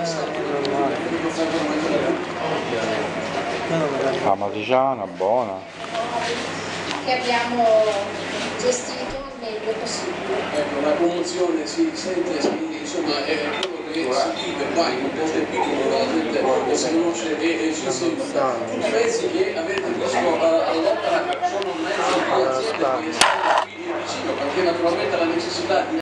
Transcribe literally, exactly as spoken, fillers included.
Amatriciana, buona. Che abbiamo gestito il meglio possibile. Ecco, la promozione si sente, si, insomma, è quello che si vive qua in un posto piccolo, la gente si conosce e, e ci sembra. Tutti i mezzi che avete visto all'opera sono mezzi di aziende che stanno qui vicino, perché naturalmente la necessità di